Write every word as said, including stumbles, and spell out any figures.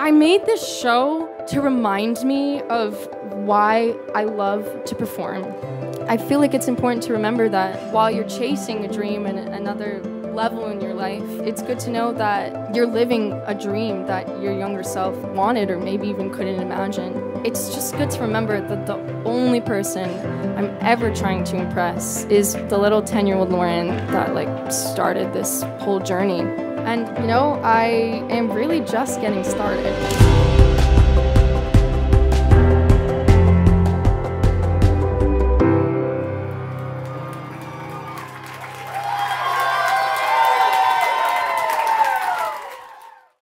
I made this show to remind me of why I love to perform. I feel like it's important to remember that while you're chasing a dream and another level in your life, it's good to know that you're living a dream that your younger self wanted or maybe even couldn't imagine. It's just good to remember that the only person I'm ever trying to impress is the little ten-year-old Lauren that like started this whole journey. And you know, I am really just getting started.